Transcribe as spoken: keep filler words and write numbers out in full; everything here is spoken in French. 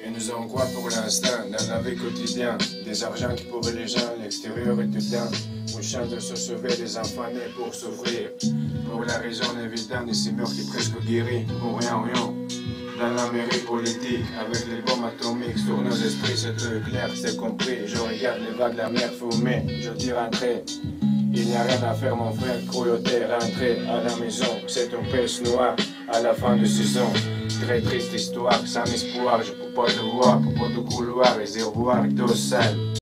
Et nous avons quoi pour l'instant dans la vie quotidienne? Des argents qui pourraient les gens, l'extérieur est dedans. Une chance de se sauver, des enfants nés pour s'ouvrir. Pour la raison évidente, ici murs qui presque guéris. Pour rien, rien. Dans la mairie politique, avec les bombes atomiques sur nos esprits, c'est très clair, c'est compris. Je regarde les vagues, la mer fumée, je dis rentrer. Il n'y a rien à faire, mon frère, cruauté, rentrer à la maison. C'est un pêche noir à la fin de saison. Très triste histoire, sans espoir, je peux pas te voir, pour pas te couloir, réservoir d'eau sale.